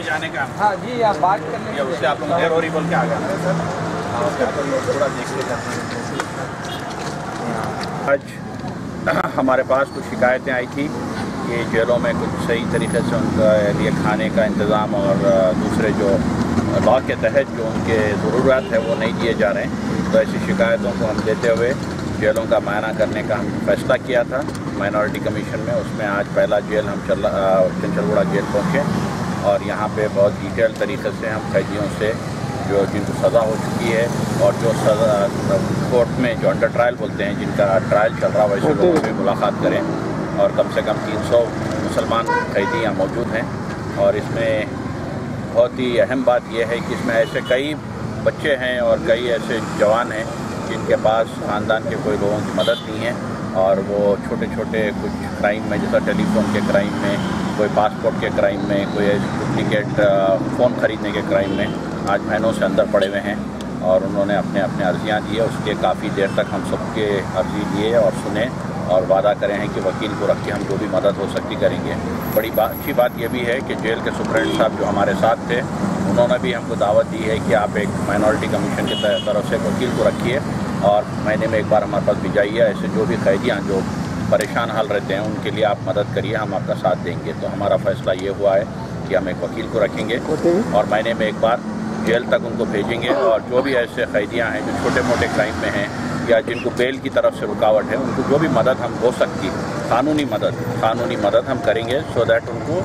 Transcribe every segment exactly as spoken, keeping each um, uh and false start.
पे जाने का? हाँ जी, आप बात कर लीजिए। उससे आप लोग देर हो रही बोल के आ गए सर। थोड़ा देख लेते आज हमारे पास कुछ शिकायतें आई थी कि जेलों में कुछ सही तरीके से उनका लिए खाने का इंतज़ाम और दूसरे जो लॉ के तहत जो उनके ज़रूरत है वो नहीं दिए जा रहे हैं। तो ऐसी शिकायतों को हम लेते हुए जेलों का मायना करने का हम फैसला किया था माइनॉरिटी कमीशन में। उसमें आज पहला जेल हम चल चंचलगुड़ा जेल पहुँचे और यहाँ पे बहुत डिटेल तरीके से हम कैदियों से जो जिनको सज़ा हो चुकी है और जो सज़ा कोर्ट में जो अंडर ट्रायल बोलते हैं जिनका ट्रायल चल रहा है वैसे लोगों से मुलाकात करें। और कम से कम तीन सौ मुसलमान कैदी यहाँ मौजूद हैं। और इसमें बहुत ही अहम बात यह है कि इसमें ऐसे कई बच्चे हैं और कई ऐसे जवान हैं जिनके पास ख़ानदान के कोई लोगों की मदद नहीं है और वो छोटे छोटे कुछ क्राइम में, जैसा टेलीफोन के क्राइम में, कोई पासपोर्ट के क्राइम में, कोई डुप्लिकेट फ़ोन ख़रीदने के क्राइम में आज महीनों से अंदर पड़े हुए हैं। और उन्होंने अपने अपने अर्जियाँ दी है। उसके काफ़ी देर तक हम सबके अर्जी लिए और सुने और वादा करें हैं कि वकील को रख के हम जो भी मदद हो सकती करेंगे। बड़ी बात अच्छी बात यह भी है कि जेल के सुप्रीटेंडेंट साहब जो हमारे साथ थे उन्होंने भी हमको दावत दी है कि आप एक माइनॉरिटी कमीशन की तरफ से वकील को रखिए और महीने में एक बार हमारे पास भिजाइए। ऐसे जो भी कैदियाँ जो परेशान हाल रहते हैं उनके लिए आप मदद करिए, हम आपका साथ देंगे। तो हमारा फ़ैसला ये हुआ है कि हम एक वकील को रखेंगे और महीने में एक बार जेल तक उनको भेजेंगे। और जो भी ऐसे कैदियाँ हैं जो छोटे मोटे क्राइम में हैं या जिनको बेल की तरफ से रुकावट है उनको जो भी मदद हम हो सकती कानूनी मदद कानूनी मदद हम करेंगे सो दैट उनको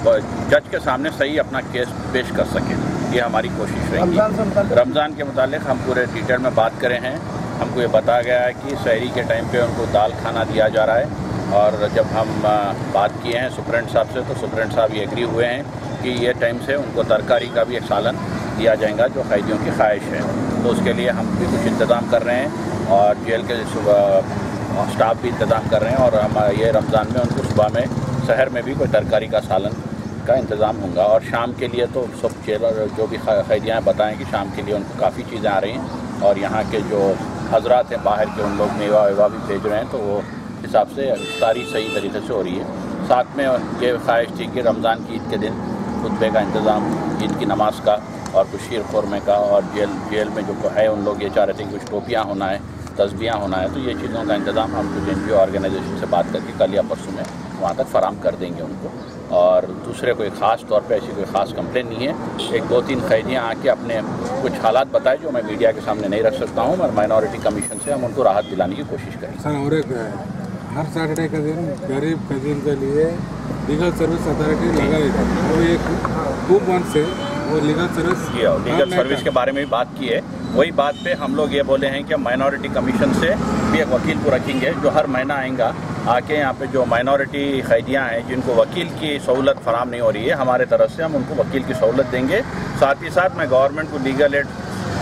जज के सामने सही अपना केस पेश कर सकें। ये हमारी कोशिश रहेगी। रमज़ान के मुतालिक हम पूरे डिटेल में बात करें हैं। हमको ये बताया गया है कि शहरी के टाइम पे उनको दाल खाना दिया जा रहा है। और जब हम बात किए हैं सुप्रीटेंडेंट साहब से तो सुप्रीटेंडेंट साहब ये एग्री हुए हैं कि ये टाइम से उनको तरकारी का भी एक सालन दिया जाएगा जो कैदियों की ख्वाहिश है। तो उसके लिए हम भी कुछ इंतज़ाम कर रहे हैं और जेल के स्टाफ भी इंतज़ाम कर रहे हैं। और हम ये रमज़ान में उनको सुबह में शहर में भी कोई तरकारी का सालन का इंतज़ाम होगा। और शाम के लिए तो सब जेलर जो भी कैदियाँ बताएं कि शाम के लिए उनको काफ़ी चीज़ें आ रही हैं और यहाँ के जो हजरात हैं बाहर के उन लोग मेवा वेवा भी भेज रहे हैं। तो वो हिसाब से इफ्तारी सही तरीके से हो रही है। साथ में ये ख्वाहिश थी कि रमज़ान की ईद के दिन खुतबे का इंतज़ाम, ईद की नमाज का और कुछ शीर खुरमे का। और जेल जेल में जो है उन लोग ये चाह रहे थे कि कुछ टोपियाँ होना है, तस्बियाँ होना है। तो ये चीज़ों का इंतज़ाम हम कुछ एन जी ओ ऑर्गेनाइजेशन से बात करके कल या परसों में वहाँ तक फराम कर देंगे उनको। और दूसरे कोई ख़ास तौर पे ऐसी कोई ख़ास कंप्लेन नहीं है। एक दो तीन कैदियाँ आके अपने कुछ हालात बताए जो मैं मीडिया के सामने नहीं रख सकता हूँ और माइनॉरिटी कमीशन से हम उनको राहत दिलाने की कोशिश करेंगे। सर और एक हर सैटरडे के दिन गरीब कैदियों के लिए लीगल सर्विस अथॉरिटी लगा देता है। वो एक टू मंथ से वो लीगल सर्विस किया लीगल सर्विस के बारे में भी बात की है। वही बात पे हम लोग ये बोले हैं कि माइनॉरिटी कमीशन से भी एक वकील को रखेंगे जो हर महीना आएगा आके यहाँ पे जो माइनॉरिटी कैदियाँ हैं जिनको वकील की सहूलत फराम नहीं हो रही है हमारे तरफ से हम उनको वकील की सहूलत देंगे। साथ ही साथ मैं गवर्नमेंट को लीगल एड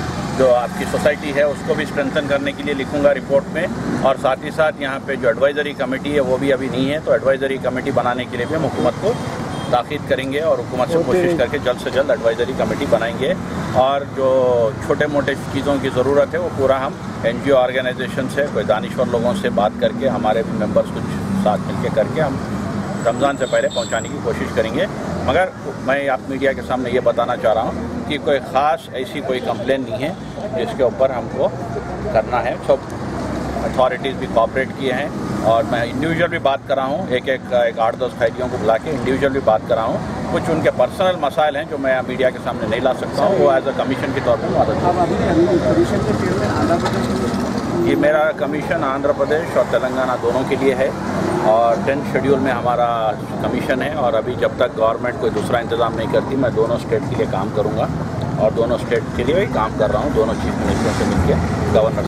जो आपकी सोसाइटी है उसको भी स्ट्रेंथन करने के लिए लिखूंगा रिपोर्ट में। और साथ ही साथ यहाँ पे जो एडवाइज़री कमेटी है वो भी अभी नहीं है तो एडवाइज़री कमेटी बनाने के लिए भी हम हुकूमत को ताकीद करेंगे और हुकूमत से कोशिश करके जल्द से जल्द एडवाइज़री कमेटी बनाएंगे। और जो छोटे मोटे चीज़ों की ज़रूरत है वो पूरा हम एन जी ओ ऑर्गेनाइजेशन से कोई दानिश्वर लोगों से बात करके हमारे भी मेंबर्स कुछ साथ मिलके करके हम रमज़ान से पहले पहुंचाने की कोशिश करेंगे। मगर मैं आप मीडिया के सामने ये बताना चाह रहा हूँ कि कोई ख़ास ऐसी कोई कंप्लेन नहीं है जिसके ऊपर हमको करना है। सब अथॉरिटीज़ भी कोऑपरेट किए हैं और मैं इंडिविजुअल भी बात कर रहा हूँ। एक एक एक आठ दस कैदियों को बुला के इंडिविजुअल भी बात कर रहा हूँ। कुछ उनके पर्सनल मसाइल हैं जो मैं मीडिया के सामने नहीं ला सकता हूँ, वो एज अ कमीशन के तौर पर मदद। ये मेरा कमीशन आंध्र प्रदेश और तेलंगाना दोनों के लिए है और टेंथ शेड्यूल में हमारा कमीशन है। और अभी जब तक गवर्नमेंट कोई दूसरा इंतज़ाम नहीं करती मैं दोनों स्टेट के लिए काम करूँगा और दोनों स्टेट के लिए भी काम कर रहा हूँ। दोनों चीफ मिनिस्टर से मिलकर गवर्नर